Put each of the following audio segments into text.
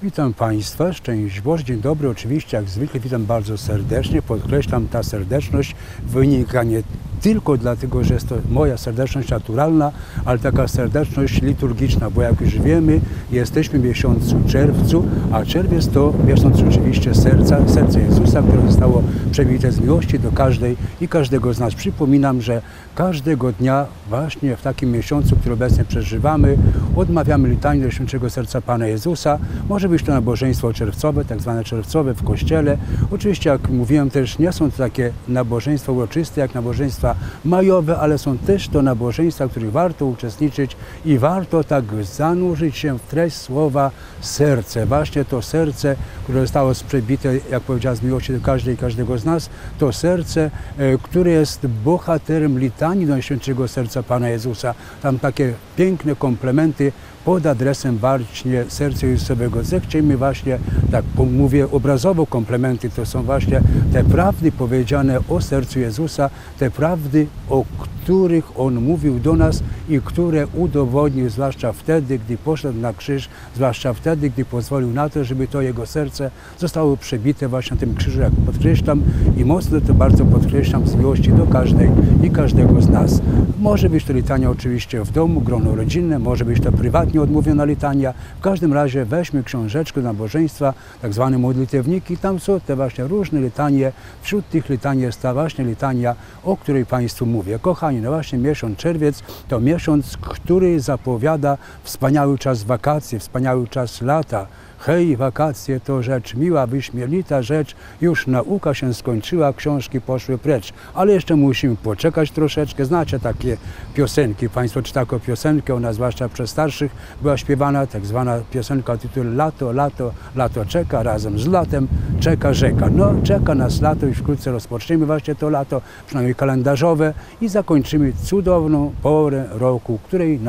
Witam Państwa, szczęść Boże, dzień dobry. Oczywiście jak zwykle witam bardzo serdecznie, podkreślam, ta serdeczność wynika nie tylko dlatego, że jest to moja serdeczność naturalna, ale taka serdeczność liturgiczna, bo jak już wiemy, jesteśmy w miesiącu czerwcu, a czerwiec to miesiąc oczywiście serce Jezusa, które zostało przebite z miłości do każdej i każdego z nas. Przypominam, że każdego dnia właśnie w takim miesiącu, który obecnie przeżywamy, odmawiamy litanię do Świętego Serca Pana Jezusa. Może być to nabożeństwo czerwcowe, tak zwane czerwcowe w kościele. Oczywiście, jak mówiłem, też nie są to takie nabożeństwa uroczyste, jak nabożeństwa majowe, ale są też to nabożeństwa, w których warto uczestniczyć i warto tak zanurzyć się w treść słowa serce. Właśnie to serce, które zostało przebite, jak powiedziałem, z miłości do każdej i każdego z nas, to serce, które jest bohaterem litanii do Świętego Serca Pana Jezusa. Tam takie piękne komplementy pod adresem właśnie serca Jezusowego. Zechciejmy właśnie, tak mówię obrazowo, komplementy to są właśnie te prawdy powiedziane o sercu Jezusa, te prawdy, o których On mówił do nas i które udowodnił, zwłaszcza wtedy, gdy poszedł na krzyż, zwłaszcza wtedy, gdy pozwolił na to, żeby to Jego serce zostało przebite właśnie na tym krzyżu, jak podkreślam i mocno to bardzo podkreślam z miłości do każdej i każdego z nas. Może być to litania oczywiście w domu, grono rodzinne, może być to prywatnie odmówiona litania. W każdym razie weźmy książeczkę nabożeństwa, tak zwane modlitewniki, tam są te właśnie różne litanie. Wśród tych litanii jest ta właśnie litania, o której Państwu mówię. Kochani, no właśnie miesiąc czerwiec to miesiąc, który zapowiada wspaniały czas wakacji, wspaniały czas lata. Hej, wakacje to rzecz miła, wyśmienita rzecz, już nauka się skończyła, książki poszły precz. Ale jeszcze musimy poczekać troszeczkę. Znacie takie piosenki, Państwo czy taką piosenkę, ona zwłaszcza przez starszych była śpiewana, tak zwana piosenka o tytule Lato, lato, lato czeka, razem z latem czeka rzeka. No, czeka nas lato i wkrótce rozpoczniemy właśnie to lato, przynajmniej kalendarzowe i zakończymy cudowną porę roku, której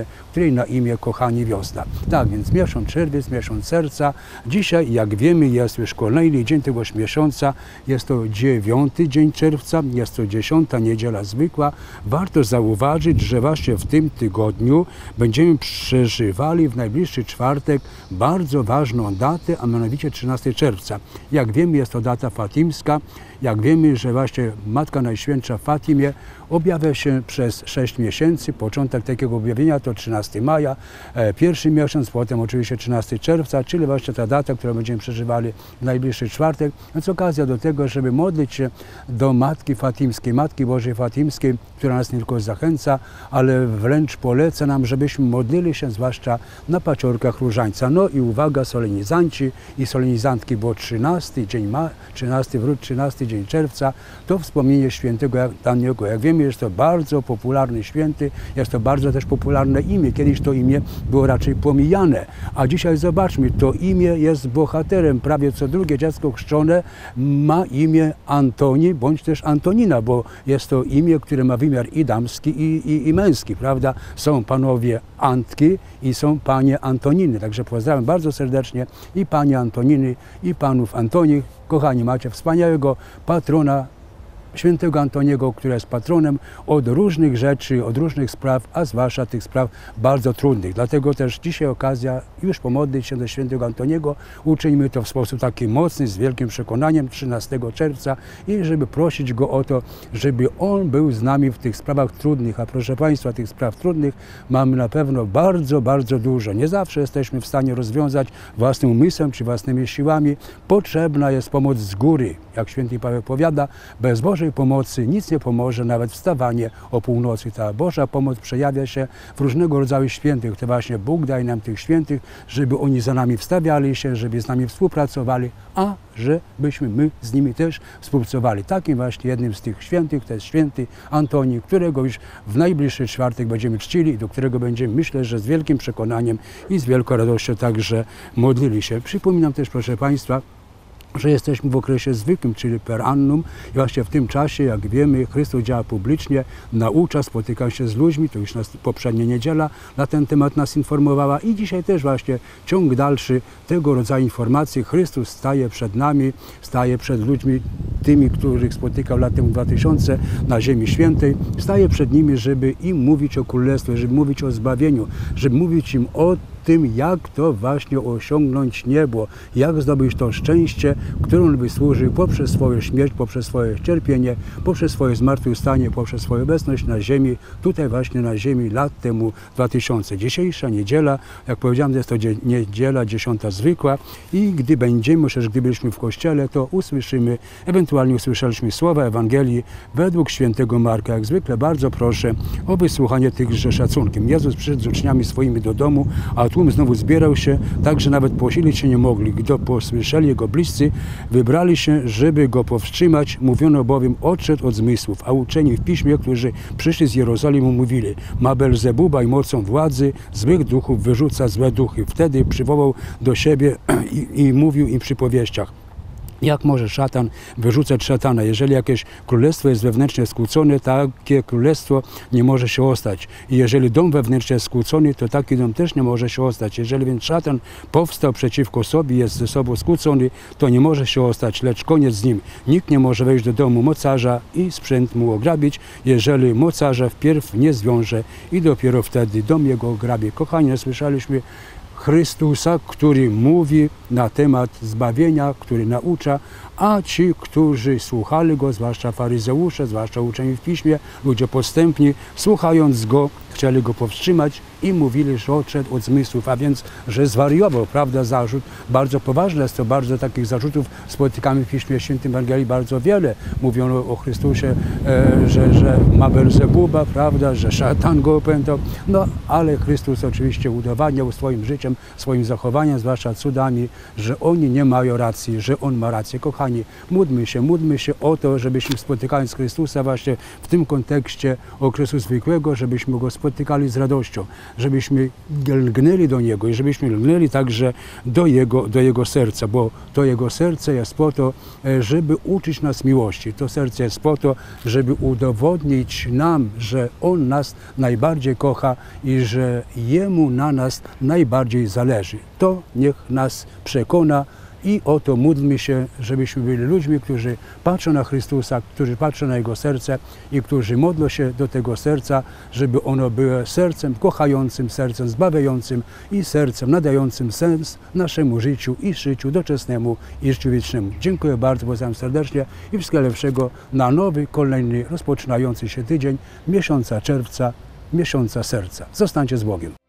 na imię, kochani, wiosna. Tak więc miesiąc czerwiec, miesiąc serca. Dzisiaj, jak wiemy, jest już kolejny dzień tegoż miesiąca. Jest to 9 dzień czerwca, jest to 10. niedziela zwykła. Warto zauważyć, że właśnie w tym tygodniu będziemy przeżywali w najbliższy czwartek bardzo ważną datę, a mianowicie 13 czerwca. Jak wiemy, jest to data fatimska. Jak wiemy, że właśnie Matka Najświętsza w Fatimie objawia się przez 6 miesięcy. Początek takiego objawienia to 13 maja, pierwszy miesiąc, potem oczywiście 13 czerwca, czyli właśnie ta data, którą będziemy przeżywali w najbliższy czwartek. Więc okazja do tego, żeby modlić się do Matki Fatimskiej, Matki Bożej Fatimskiej, która nas nie tylko zachęca, ale wręcz poleca nam, żebyśmy modlili się zwłaszcza na paciorkach różańca. No i uwaga, solenizanci i solenizantki, bo 13 dzień czerwca to wspomnienie świętego Antoniego. Jak wiemy, jest to bardzo popularny święty, jest to bardzo też popularne imię. Kiedyś to imię było raczej pomijane, a dzisiaj zobaczmy, to imię jest bohaterem. Prawie co drugie dziecko chrzczone ma imię Antoni bądź też Antonina, bo jest to imię, które ma wymiar i damski, i męski, prawda? Są panowie Antki i są panie Antoniny. Także pozdrawiam bardzo serdecznie i panie Antoniny, i panów Antonich. Kochani, macie wspaniałego patrona, świętego Antoniego, który jest patronem od różnych rzeczy, od różnych spraw, a zwłaszcza tych spraw bardzo trudnych. Dlatego też dzisiaj okazja już pomodlić się do świętego Antoniego. Uczyńmy to w sposób taki mocny, z wielkim przekonaniem 13 czerwca i żeby prosić go o to, żeby on był z nami w tych sprawach trudnych. A proszę Państwa, tych spraw trudnych mamy na pewno bardzo, bardzo dużo. Nie zawsze jesteśmy w stanie rozwiązać własnym umysłem czy własnymi siłami. Potrzebna jest pomoc z góry. Jak święty Paweł powiada, bez Bożej pomocy nic nie pomoże, nawet wstawanie o północy. Ta Boża pomoc przejawia się w różnego rodzaju świętych. To właśnie Bóg daje nam tych świętych, żeby oni za nami wstawiali się, żeby z nami współpracowali, a żebyśmy my z nimi też współpracowali. Takim właśnie jednym z tych świętych to jest święty Antoni, którego już w najbliższy czwartek będziemy czcili i do którego będziemy, myślę, że z wielkim przekonaniem i z wielką radością także modlili się. Przypominam też, proszę Państwa, że jesteśmy w okresie zwykłym, czyli per annum i właśnie w tym czasie, jak wiemy, Chrystus działa publicznie, naucza, spotyka się z ludźmi, to już poprzednia niedziela na ten temat nas informowała i dzisiaj też właśnie ciąg dalszy tego rodzaju informacji. Chrystus staje przed nami, staje przed ludźmi, tymi, których spotykał lat temu 2000 na Ziemi Świętej, staje przed nimi, żeby im mówić o Królestwie, żeby mówić o zbawieniu, żeby mówić im o tym, jak to właśnie osiągnąć niebo, jak zdobyć to szczęście, którym wysłużył poprzez swoją śmierć, poprzez swoje cierpienie, poprzez swoje zmartwychwstanie, poprzez swoją obecność na ziemi, tutaj właśnie na ziemi lat temu 2000. Dzisiejsza niedziela, jak powiedziałem, jest to niedziela 10 zwykła i gdy byliśmy w kościele, to usłyszymy, ewentualnie usłyszeliśmy słowa Ewangelii według świętego Marka. Jak zwykle bardzo proszę o wysłuchanie tychże szacunkiem. Jezus przyszedł z uczniami swoimi do domu, a tłum znowu zbierał się, tak że nawet posilić się nie mogli. Gdy posłyszeli jego bliscy, wybrali się, żeby go powstrzymać. Mówiono bowiem, odszedł od zmysłów, a uczeni w piśmie, którzy przyszli z Jerozolimy, mówili: ma Belzebuba i mocą władzy złych duchów wyrzuca złe duchy. Wtedy przywołał do siebie i mówił im przy powieściach: jak może szatan wyrzucać szatana? Jeżeli jakieś królestwo jest wewnętrznie skłócone, takie królestwo nie może się ostać. I jeżeli dom wewnętrznie jest skłócony, to taki dom też nie może się ostać. Jeżeli więc szatan powstał przeciwko sobie, jest ze sobą skłócony, to nie może się ostać, lecz koniec z nim. Nikt nie może wejść do domu mocarza i sprzęt mu ograbić, jeżeli mocarza wpierw nie zwiąże i dopiero wtedy dom jego ograbie. Kochani, słyszeliśmy Chrystusa, który mówi na temat zbawienia, który naucza, a ci, którzy słuchali go, zwłaszcza faryzeusze, zwłaszcza uczeni w piśmie, ludzie podstępni, słuchając go, chcieli go powstrzymać i mówili, że odszedł od zmysłów, a więc, że zwariował, prawda, zarzut. Bardzo poważny jest to, bardzo takich zarzutów spotykamy w Piśmie Świętym, Ewangelii bardzo wiele. Mówiono o Chrystusie, że ma Belzebuba, prawda, że szatan go opętał, no ale Chrystus oczywiście udowadniał swoim życiem, swoim zachowaniem, zwłaszcza cudami, że oni nie mają racji, że on ma rację. Kochani, módlmy się o to, żebyśmy spotykając Chrystusa właśnie w tym kontekście okresu zwykłego, żebyśmy go spotykali z radością, żebyśmy lgnęli do Niego i żebyśmy lgnęli także do Jego serca, bo to Jego serce jest po to, żeby uczyć nas miłości. To serce jest po to, żeby udowodnić nam, że On nas najbardziej kocha i że Jemu na nas najbardziej zależy. To niech nas przekona. I o to módlmy się, żebyśmy byli ludźmi, którzy patrzą na Chrystusa, którzy patrzą na Jego serce i którzy modlą się do tego serca, żeby ono było sercem kochającym, sercem zbawiającym i sercem nadającym sens naszemu życiu i życiu doczesnemu i życiu wiecznemu. Dziękuję bardzo, pozdrawiam serdecznie i wszystkiego lepszego na nowy, kolejny, rozpoczynający się tydzień miesiąca czerwca, miesiąca serca. Zostańcie z Bogiem.